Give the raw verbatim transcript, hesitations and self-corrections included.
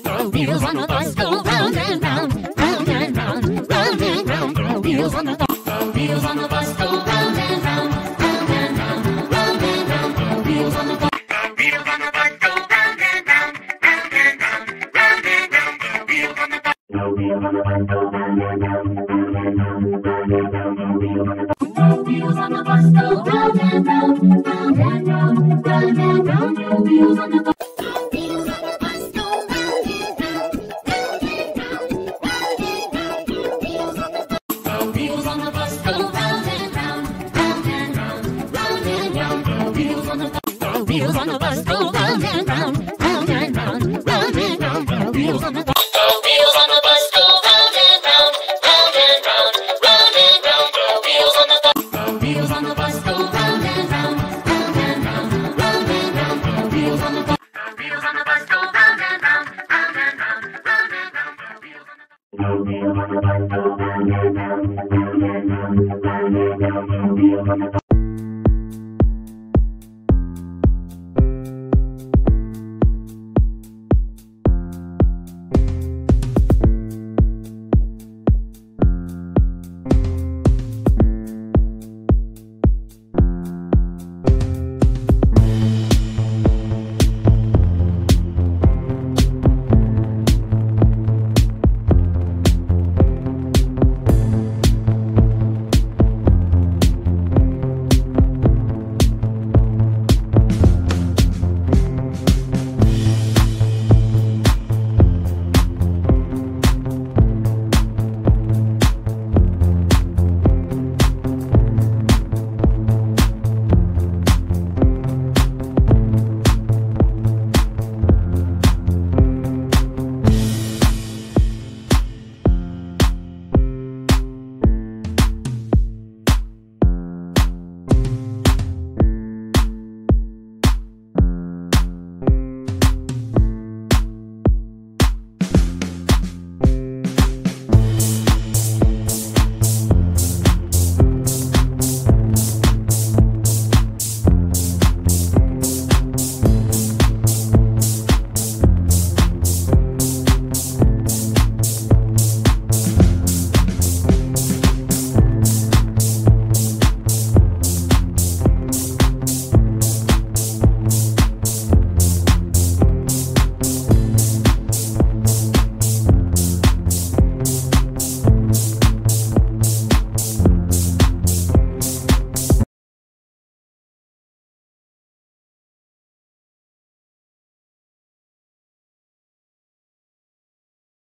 The wheels on the bus go round and round, round and round, round and round. The wheels on the bus, the wheels on the bus go round and round, round and round, round and round. The wheels on the bus, the wheels on the bus go round and round, round and round, round and round. The wheels on the bus, the wheels on the bus go round and round, round and round, round and round. The wheels on the bus, the wheels on the bus go round and round, round and round, round and round. The wheels on the bus. Wheels on the bus go round and round, round and round, round and round. The wheels on the bus, the wheels on the bus go round and round, round and round, round and round. The wheels on the bus, the wheels on the bus go round and round, round and round, round and round. The wheels on the bus, the wheels on the bus go round and round, round and round, round and round. The wheels on the bus go round and round, round and round, round and round. The wheels on the bus.